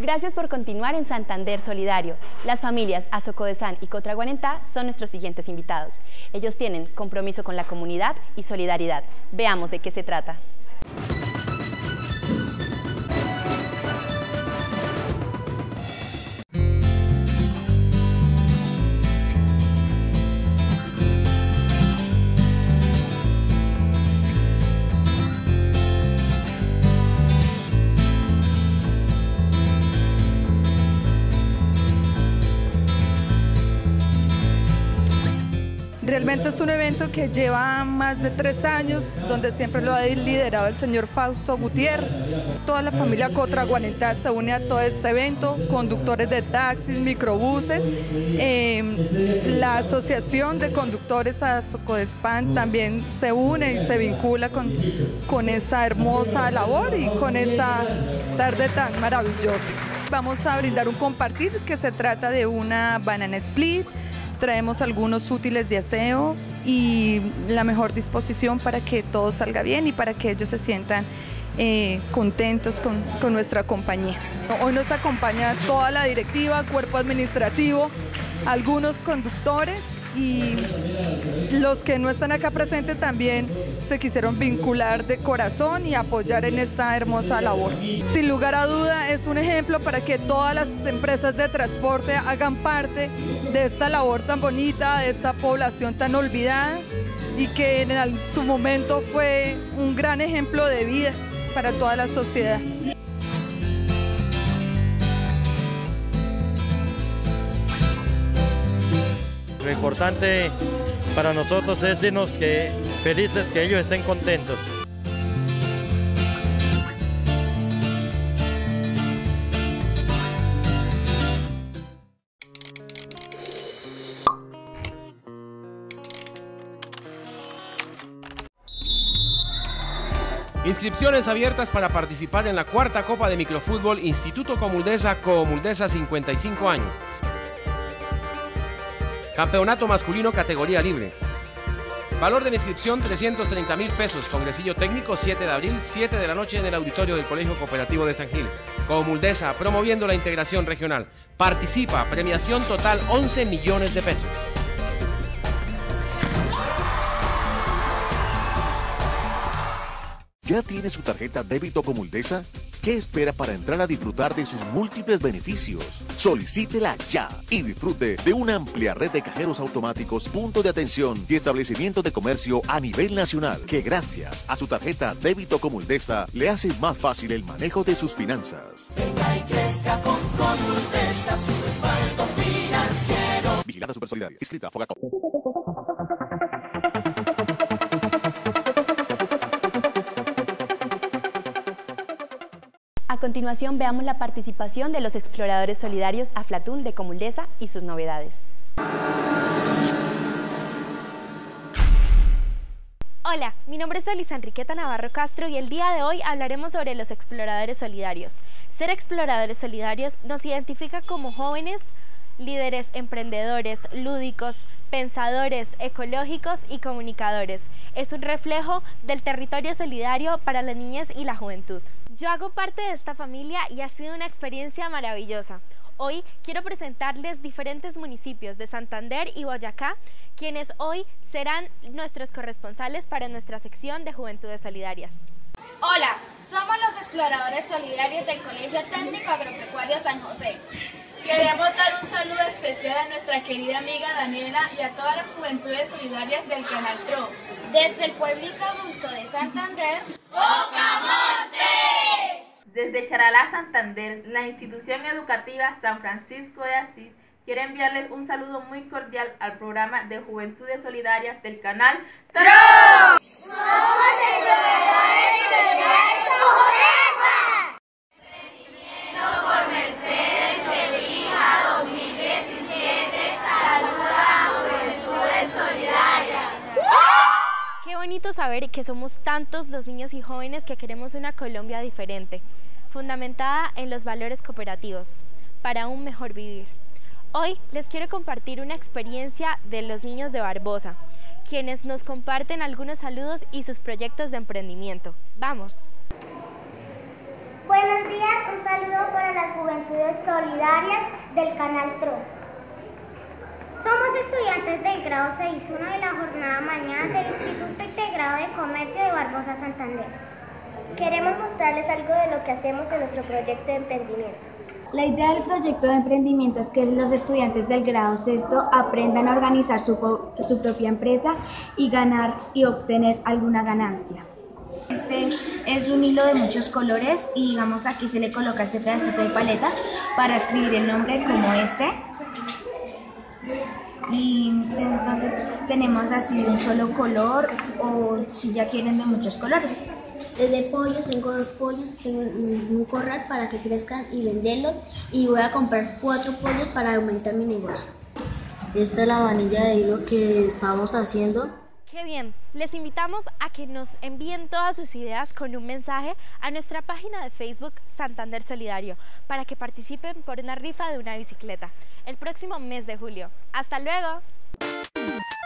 Gracias por continuar en Santander Solidario. Las familias Azocodesán y Cotraguanentá son nuestros siguientes invitados. Ellos tienen compromiso con la comunidad y solidaridad. Veamos de qué se trata. Realmente es un evento que lleva más de 3 años, donde siempre lo ha liderado el señor Fausto Gutiérrez. Toda la familia Cotraguanentá se une a todo este evento, conductores de taxis, microbuses, la Asociación de Conductores Azocodespan también se une y se vincula con esa hermosa labor y con esa tarde tan maravillosa. Vamos a brindar un compartir que se trata de una banana split. Traemos algunos útiles de aseo y la mejor disposición para que todo salga bien y para que ellos se sientan contentos con nuestra compañía. Hoy nos acompaña toda la directiva, cuerpo administrativo, algunos conductores y los que no están acá presentes también se quisieron vincular de corazón y apoyar en esta hermosa labor. Sin lugar a duda es un ejemplo para que todas las empresas de transporte hagan parte de esta labor tan bonita, de esta población tan olvidada y que en su momento fue un gran ejemplo de vida para toda la sociedad. Lo importante para nosotros es decirnos que felices, que ellos estén contentos. Inscripciones abiertas para participar en la 4ª Copa de Microfútbol Instituto Comuldesa, Comuldesa 55 años. Campeonato masculino categoría libre. Valor de la inscripción 330.000 pesos. Congresillo técnico 7 de abril, 7 de la noche en el auditorio del Colegio Cooperativo de San Gil. Comuldesa, promoviendo la integración regional. Participa, premiación total 11 millones de pesos. ¿Ya tiene su tarjeta débito Comuldesa? ¿Qué espera para entrar a disfrutar de sus múltiples beneficios? Solicítela ya y disfrute de una amplia red de cajeros automáticos, puntos de atención y establecimientos de comercio a nivel nacional, que gracias a su tarjeta débito Comuldesa le hace más fácil el manejo de sus finanzas. Venga y crezca con Comuldesa, su respaldo financiero. Vigilada Supersolidaria, inscrita a Fogacop. A continuación veamos la participación de los exploradores solidarios Aflatún de Comuldesa y sus novedades. Hola, mi nombre es Elisa Enriqueta Navarro Castro y el día de hoy hablaremos sobre los exploradores solidarios. Ser exploradores solidarios nos identifica como jóvenes, líderes, emprendedores, lúdicos, pensadores, ecológicos y comunicadores. Es un reflejo del territorio solidario para la niñez y la juventud. Yo hago parte de esta familia y ha sido una experiencia maravillosa. Hoy quiero presentarles diferentes municipios de Santander y Boyacá, quienes hoy serán nuestros corresponsales para nuestra sección de Juventudes Solidarias. Hola, somos los exploradores solidarios del Colegio Técnico Agropecuario San José. Queremos dar un saludo especial a nuestra querida amiga Daniela y a todas las Juventudes Solidarias del Canal TRO. Desde el pueblito Dulce de Santander, ¡Ocamonte! Desde Charalá, Santander, la institución educativa San Francisco de Asís quiere enviarles un saludo muy cordial al programa de Juventudes Solidarias del Canal TRO. ¡Somos exploradores solidarios Ojoregua! Emprendimiento por Mercedes de Brija 2017 saluda a Juventudes Solidarias. Qué bonito saber que somos tantos los niños y jóvenes que queremos una Colombia diferente, fundamentada en los valores cooperativos, para un mejor vivir. Hoy les quiero compartir una experiencia de los niños de Barbosa, quienes nos comparten algunos saludos y sus proyectos de emprendimiento. ¡Vamos! Buenos días, un saludo para las juventudes Juventudes Solidarias del Canal TRO. Somos estudiantes del grado 6.1 de la jornada mañana del Instituto Integrado de Comercio de Barbosa, Santander. Queremos mostrarles algo de lo que hacemos en nuestro proyecto de emprendimiento. La idea del proyecto de emprendimiento es que los estudiantes del grado 6º aprendan a organizar su propia empresa y ganar y obtener alguna ganancia. Este es un hilo de muchos colores y digamos aquí se le coloca este pedacito de paleta para escribir el nombre como este. Y entonces tenemos así un solo color o si ya quieren de muchos colores. Desde pollos, tengo un corral para que crezcan y venderlos y voy a comprar 4 pollos para aumentar mi negocio. Esta es la vanilla de hilo que estamos haciendo. ¡Qué bien! Les invitamos a que nos envíen todas sus ideas con un mensaje a nuestra página de Facebook Santander Solidario para que participen por una rifa de una bicicleta el próximo mes de julio. ¡Hasta luego!